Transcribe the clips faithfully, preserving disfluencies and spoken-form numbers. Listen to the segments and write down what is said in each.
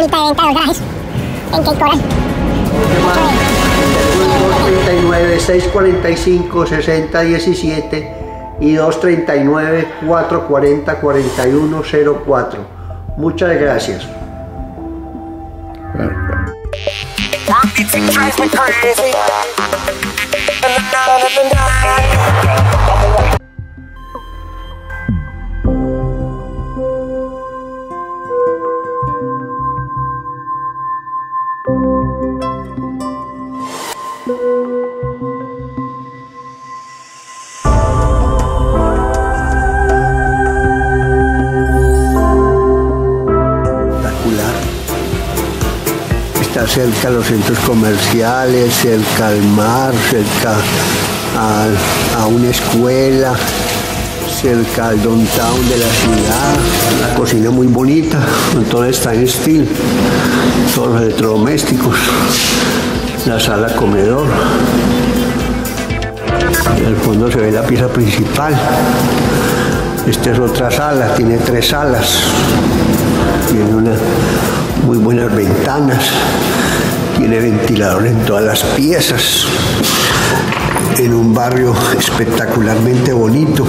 bolita de venta de los garajes en Cape Coral. dos treinta y nueve, seiscientos cuarenta y cinco, sesenta diecisiete y dos treinta y nueve, cuatrocientos cuarenta, cuarenta y uno cero cuatro. Muchas gracias. Está cerca a los centros comerciales, cerca al mar, cerca a, a una escuela, cerca al downtown de la ciudad. La cocina muy bonita, con todo el stainless steel, todos los electrodomésticos, la sala comedor. En el fondo se ve la pieza principal. Esta es otra sala, tiene tres salas, tiene una muy buenas ventanas, tiene ventilador en todas las piezas, en un barrio espectacularmente bonito.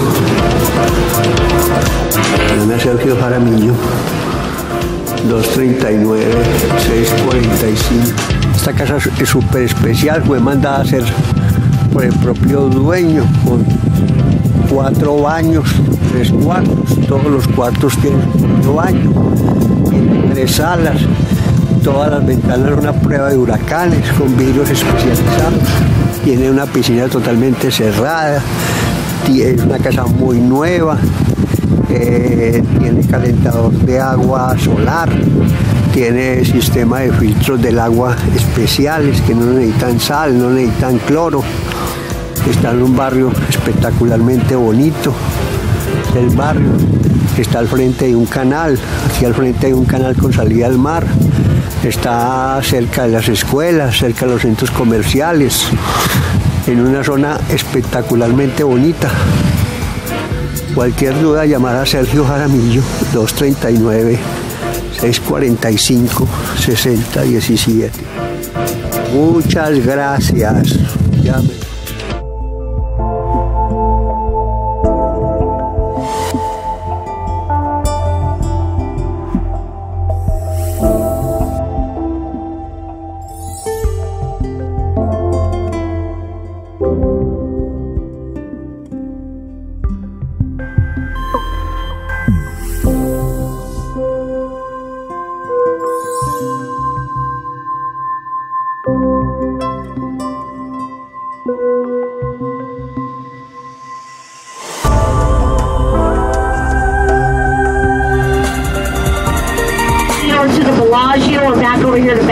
Ana Sergio Jaramillo, dos treinta y nueve, seiscientos cuarenta y cinco. Esta casa es súper especial, fue mandada a hacer por el propio dueño, con cuatro baños, tres cuartos, todos los cuartos tienen un baño, tienen tres salas, todas las ventanas son una prueba de huracanes con vidrios especializados, tiene una piscina totalmente cerrada, es una casa muy nueva, eh, tiene calentador de agua solar, tiene sistema de filtros del agua especiales que no necesitan sal, no necesitan cloro. Está en un barrio espectacularmente bonito. El barrio está al frente de un canal, aquí al frente hay un canal con salida al mar. Está cerca de las escuelas, cerca de los centros comerciales, en una zona espectacularmente bonita. Cualquier duda, llamar a Sergio Jaramillo, dos treinta y nueve, seiscientos cuarenta y cinco, sesenta diecisiete. Muchas gracias. Llame.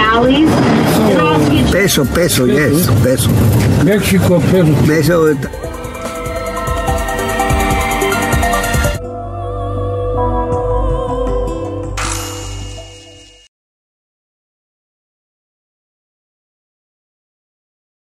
Peso, peso, yes, peso. México, peso. Peso.